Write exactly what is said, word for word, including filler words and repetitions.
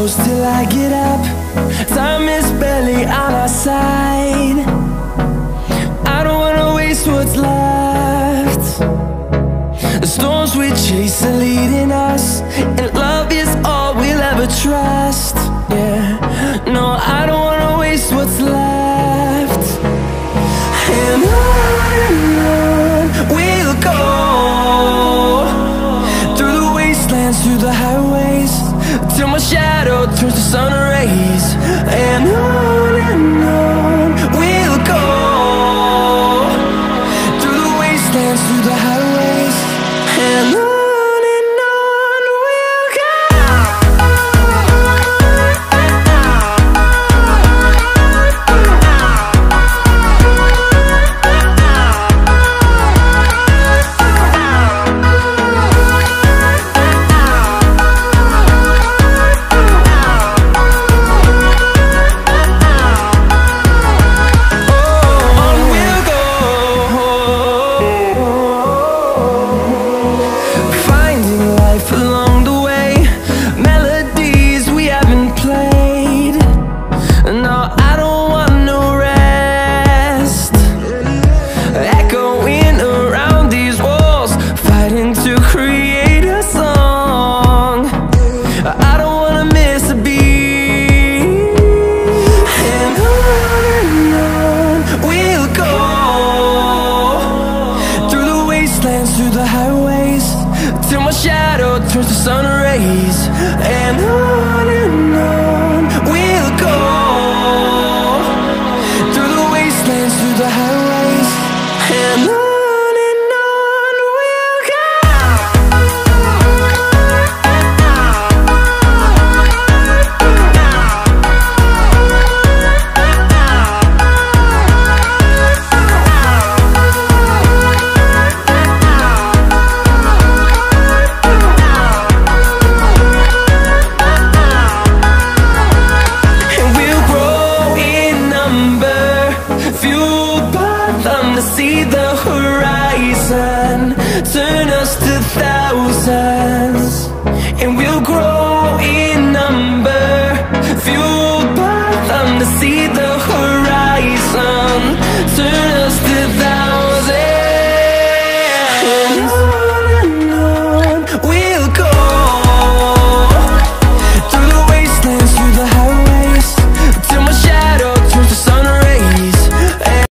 close till I get up. Time is barely on our side. I don't wanna waste what's left. The storms we chase are leading us, and love is all we'll ever trust. Yeah, no, I don't wanna waste what's left. And on and on we'll go, through the wastelands, through the highways, till my shadow turns to sun rays. And on and on we'll go, through the wastelands, through the highways, and on. Through the highways, till my shadow turns to sun rays. And on and on we'll go, through the wastelands, through the highways, and on. See the horizon turn us to thousands, and we'll grow in number, fueled by them to see the